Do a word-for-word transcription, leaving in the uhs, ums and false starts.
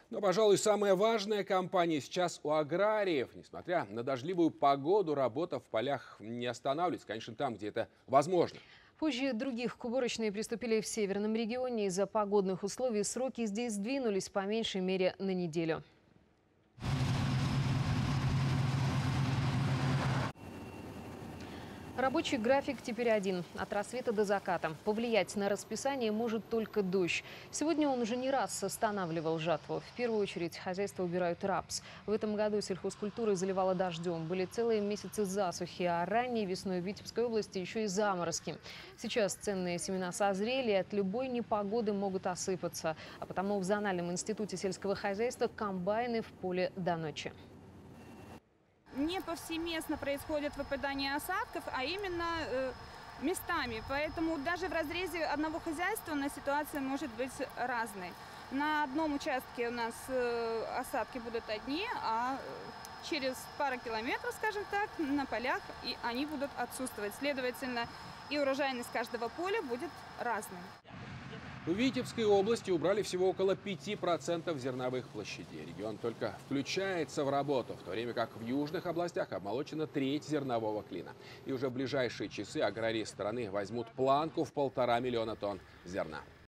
Но, пожалуй, самая важная кампания сейчас у аграриев. Несмотря на дождливую погоду, работа в полях не останавливается. Конечно, там, где это возможно. Позже других к уборочной приступили в северном регионе. Из-за погодных условий сроки здесь сдвинулись по меньшей мере на неделю. Рабочий график теперь один – от рассвета до заката. Повлиять на расписание может только дождь. Сегодня он уже не раз останавливал жатву. В первую очередь хозяйства убирают рапс. В этом году сельхозкультуры заливало дождем. Были целые месяцы засухи, а ранней весной в Витебской области еще и заморозки. Сейчас ценные семена созрели и от любой непогоды могут осыпаться. А потому в Зональном институте сельского хозяйства комбайны в поле до ночи. Не повсеместно происходит выпадание осадков, а именно э, местами. Поэтому даже в разрезе одного хозяйства у нас ситуация может быть разной. На одном участке у нас э, осадки будут одни, а через пару километров, скажем так, на полях и они будут отсутствовать. Следовательно, и урожайность каждого поля будет разной. В Витебской области убрали всего около пяти процентов зерновых площадей. Регион только включается в работу, в то время как в южных областях обмолочена треть зернового клина. И уже в ближайшие часы аграрии страны возьмут планку в полтора миллиона тонн зерна.